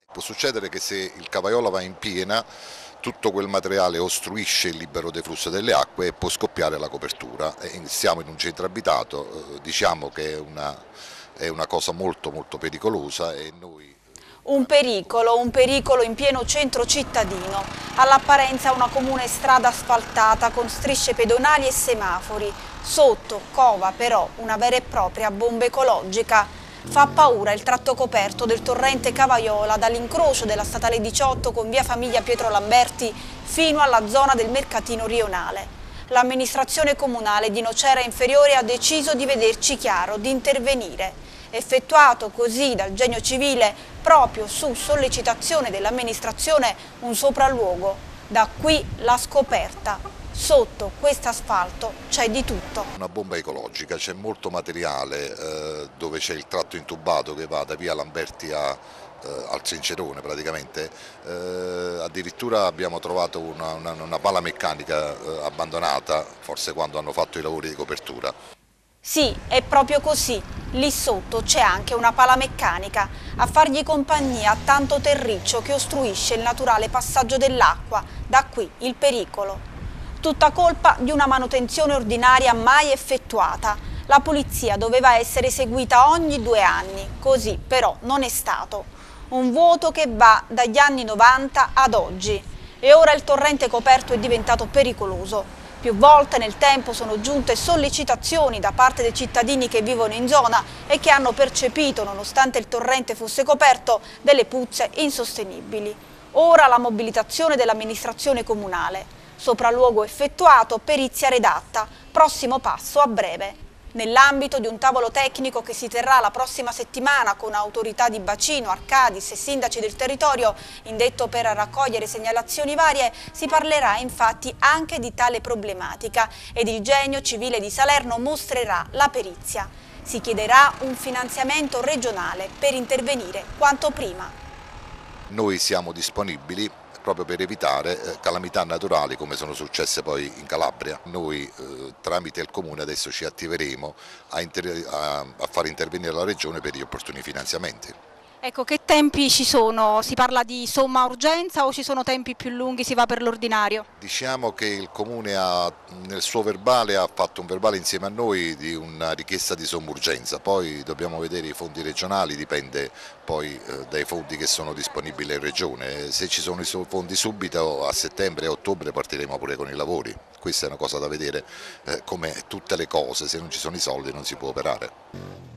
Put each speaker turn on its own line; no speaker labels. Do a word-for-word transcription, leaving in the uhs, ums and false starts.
Può succedere che se il Cavaiola va in piena, tutto quel materiale ostruisce il libero deflusso delle acque e può scoppiare la copertura. E siamo in un centro abitato, diciamo che è una, è una cosa molto molto pericolosa e noi...
Un pericolo, un pericolo in pieno centro cittadino, all'apparenza una comune strada asfaltata con strisce pedonali e semafori, sotto cova però una vera e propria bomba ecologica. Fa paura il tratto coperto del torrente Cavaiola dall'incrocio della statale diciotto con via Famiglia Pietro Lamberti fino alla zona del mercatino rionale. L'amministrazione comunale di Nocera Inferiore ha deciso di vederci chiaro, di intervenire. Effettuato così dal Genio Civile proprio su sollecitazione dell'amministrazione un sopralluogo. Da qui la scoperta. Sotto quest'asfalto c'è di tutto.
Una bomba ecologica, c'è molto materiale eh, dove c'è il tratto intubato che va da via Lamberti a, eh, al Cincerone praticamente, eh, addirittura abbiamo trovato una, una, una pala meccanica eh, abbandonata, forse quando hanno fatto i lavori di copertura.
Sì, è proprio così. Lì sotto c'è anche una pala meccanica a fargli compagnia a tanto terriccio che ostruisce il naturale passaggio dell'acqua. Da qui il pericolo. Tutta colpa di una manutenzione ordinaria mai effettuata. La pulizia doveva essere eseguita ogni due anni, così però non è stato. Un vuoto che va dagli anni novanta ad oggi. E ora il torrente coperto è diventato pericoloso. Più volte nel tempo sono giunte sollecitazioni da parte dei cittadini che vivono in zona e che hanno percepito, nonostante il torrente fosse coperto, delle puzze insostenibili. Ora la mobilitazione dell'amministrazione comunale. Sopralluogo effettuato, perizia redatta, prossimo passo a breve. Nell'ambito di un tavolo tecnico che si terrà la prossima settimana con autorità di bacino, Arcadis e sindaci del territorio, indetto per raccogliere segnalazioni varie, si parlerà infatti anche di tale problematica ed il Genio Civile di Salerno mostrerà la perizia. Si chiederà un finanziamento regionale per intervenire quanto prima.
Noi siamo disponibili proprio per evitare eh, calamità naturali come sono successe poi in Calabria. Noi eh, tramite il Comune adesso ci attiveremo a, a, a far intervenire la Regione per gli opportuni finanziamenti.
Ecco, che tempi ci sono? Si parla di somma urgenza o ci sono tempi più lunghi, si va per l'ordinario?
Diciamo che il Comune ha, nel suo verbale ha fatto un verbale insieme a noi di una richiesta di somma urgenza, poi dobbiamo vedere i fondi regionali, dipende poi eh, dai fondi che sono disponibili in Regione. Se ci sono i fondi subito a settembre e ottobre partiremo pure con i lavori, questa è una cosa da vedere, eh, come tutte le cose, se non ci sono i soldi non si può operare.